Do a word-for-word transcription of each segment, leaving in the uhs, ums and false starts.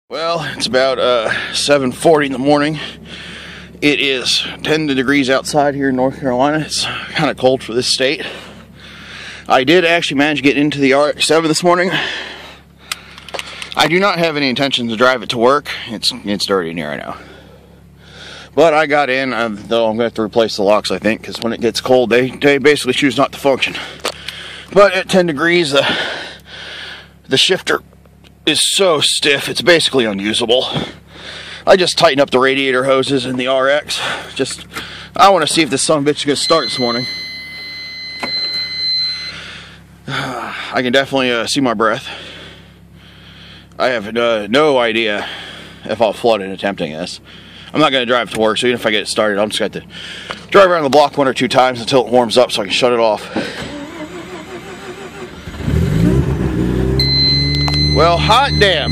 Well, it's about uh, seven forty in the morning. It is ten degrees outside here in North Carolina. It's kind of cold for this state. I did actually manage to get into the R X seven this morning. I do not have any intention to drive it to work. It's it's dirty in here, I know. But I got in, uh, though I'm going to have to replace the locks, I think, because when it gets cold, they, they basically choose not to function. But at ten degrees, uh, the shifter is so stiff, it's basically unusable. I just tightened up the radiator hoses in the R X. Just, I want to see if this son of a bitch is going to start this morning. I can definitely uh, see my breath. I have uh, no idea if I'll flood in attempting this. I'm not going to drive to work, so even if I get it started, I'm just going to have to drive around the block one or two times until it warms up so I can shut it off. Well, hot damn.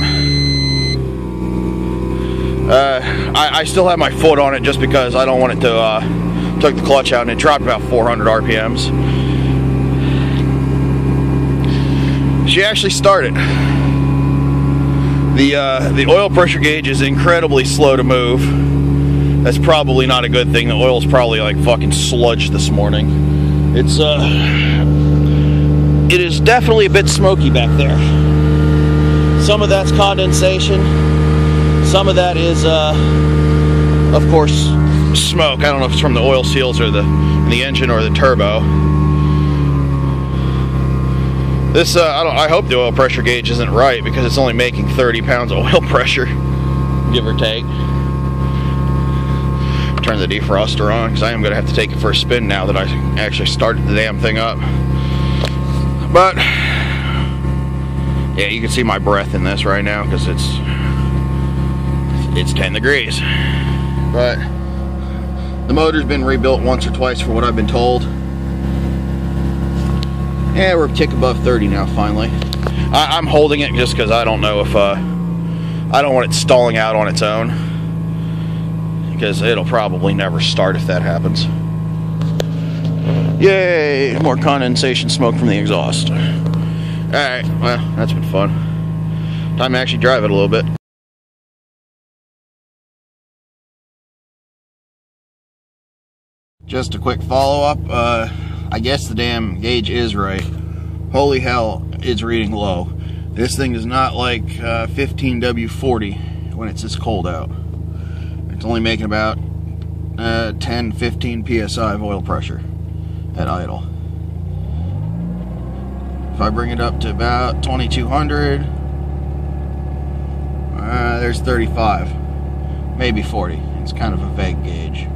Uh, I, I still have my foot on it just because I don't want it to, uh, took the clutch out and it dropped about four hundred R P Ms. She actually started. The, uh, the oil pressure gauge is incredibly slow to move. That's probably not a good thing. The oil's probably like fucking sludge this morning. It's, uh, it is definitely a bit smoky back there. Some of that's condensation. Some of that is, uh, of course, smoke. I don't know if it's from the oil seals or the, the engine or the turbo. This, uh, I, don't, I hope the oil pressure gauge isn't right because it's only making thirty pounds of oil pressure, give or take. Turn the defroster on because I am going to have to take it for a spin now that I actually started the damn thing up. But yeah, you can see my breath in this right now because it's it's ten degrees. But the motor's been rebuilt once or twice for what I've been told. Yeah, we're a tick above thirty now finally. I, I'm holding it just because I don't know if uh, I don't want it stalling out on its own, because it'll probably never start if that happens. Yay, more condensation smoke from the exhaust. Alright, well, that's been fun. Time to actually drive it a little bit. Just a quick follow-up. Uh, I guess the damn gauge is right. Holy hell, it's reading low. This thing is not like uh, fifteen W forty when it's this cold out. It's only making about uh, ten, fifteen P S I of oil pressure at idle. If I bring it up to about twenty-two hundred, uh, there's thirty-five, maybe forty. It's kind of a vague gauge.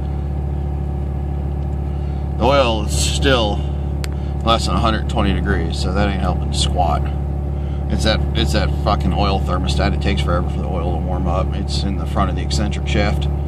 The oil is still less than one hundred twenty degrees, so that ain't helping squat. It's that, it's that fucking oil thermostat. It takes forever for the oil to warm up. It's in the front of the eccentric shaft.